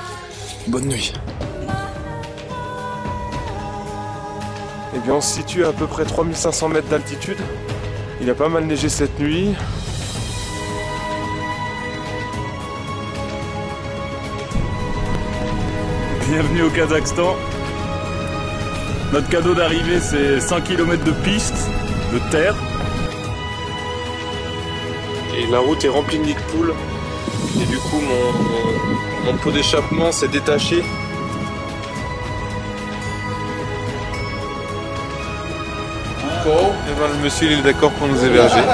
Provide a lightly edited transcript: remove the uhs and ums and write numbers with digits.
Bonne nuit. Eh bien, on se situe à peu près 3500 mètres d'altitude. Il a pas mal neigé cette nuit. Bienvenue au Kazakhstan. Notre cadeau d'arrivée, c'est 100 km de piste, de terre. Et la route est remplie de nids de poules. Et du coup, mon pot d'échappement s'est détaché. Bon, et ben, le monsieur il est d'accord pour nous héberger.